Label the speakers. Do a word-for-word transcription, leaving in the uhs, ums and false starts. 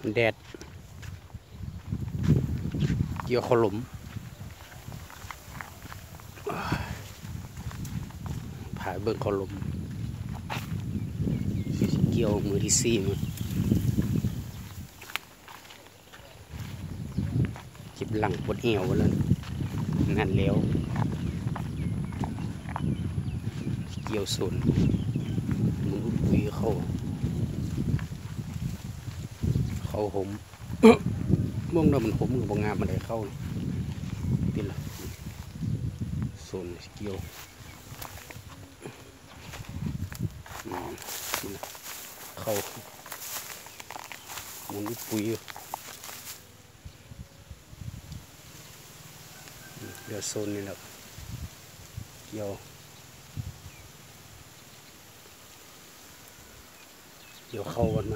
Speaker 1: แดดเกี่ยวขลมผ่าเบิ่งขลมเกี่ยวมือที่สี่มันจิบหลังปวดเอวกันเลยนั่นแล้วเกี่ยวส่วนมือปุยเข้าเข้าผมม่วงเรามันผมกับบางงามมันได้เข้าเป็นละส่วนเกี่ยวเข้ามันปุยเดี๋ยวโซนนี่แหละเกี่ยวเดี๋ยวเข้ากัน